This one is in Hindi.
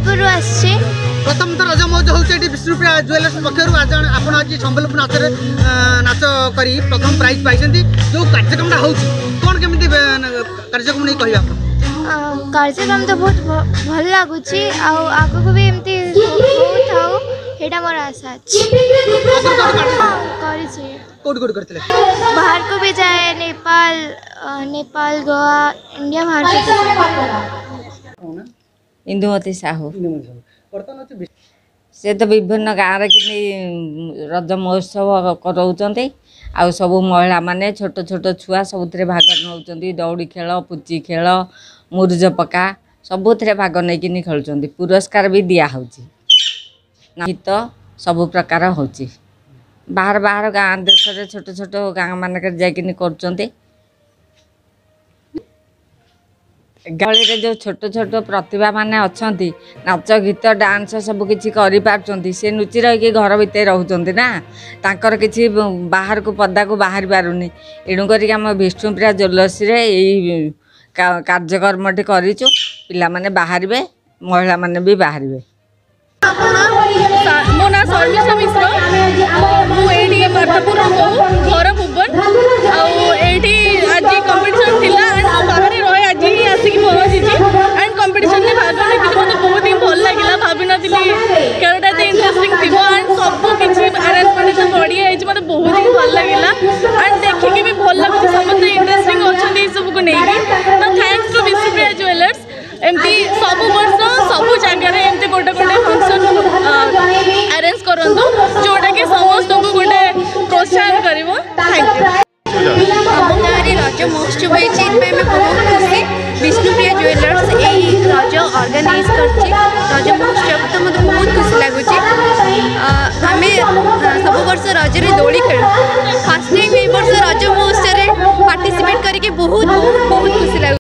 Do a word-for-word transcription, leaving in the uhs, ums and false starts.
संबलपुर आछे प्रथम तो रज मौज होती विष्णुप्रिया ज्वेलर्स पक्षर आज आप आज संबलपुर नाच नाच कर प्रथम प्राइज पाई जो कार्यक्रम कौन केमी कार्यक्रम नहीं कह कार्यक्रम तो बहुत भल लगुच आगक भी एमती होता मोर आशा कर बाहर को भी जाए नेपाल नेपाल गोवा इंडिया बाहर इंदुमती साहू से तो विभिन्न गाँव कि रज महोत्सव कराउछन्ते आ सब महिला माने छोट छोट छुआ सबुथ भाग नौ दौड़ी खेल पुची खेल मुरुज पका सबुथ भाग नहीं खेलुं पुरस्कार भी दिया गीत सब प्रकार हो बाहर बाहर गाँव देश छोट छोट गाँव मानक जाकि कर गली जो छोट छोट प्रतिभा माने अच्छा नाच गीत डांस सब किसी कर से नुची रही घर भितर रोचे ना तांकर किसी बाहर को पदा को बाहर पारुनी एणुक आम विष्णुप्रिया ज्वेलर्स यही कार्यक्रम करूँ पिला माने बाहर महिला माने भी बाहर मो ना शर्मिष्ठा मिश्र मुझे पार्थपुर घर भुवन आज कंपटीशन थिला एंड बाहर रही आज ही आसिक पहुँची एंड कंपटीशन में भाग नहीं मतलब बहुत ही भल लगे भाभी नी खेलटा तो इंटरेस्टिंग थी एंड सब किसी अरेंजमेंट सब बढ़िया मतलब बहुत ही भल लगे एंड देखिए भी भल लगे समस्त इंटरेस्टिंग अच्छा सब को लेकिन तो थैंक्स टू विष्णुप्रिया ज्वेलर्स एमती सब वर्ष सब जगह एमती गोटे गोटे फंक्शन अरेंज करूँ जोटा कि समस्त को गोटे प्रोत्साहन कर थैंक यू आम गाँव रज महोत्सव होती बहुत खुशी विष्णुप्रिया ज्वेलर्स यही रज ऑर्गेनाइज कर रज महोत्सव तो मतलब बहुत खुशी लगुच आम सब वर्ष रज दोली खेलु फर्स्ट टाइम ये वर्ष रज महोत्सव पार्टिसिपेट करके बहुत बहुत बहुत खुशी लगुच।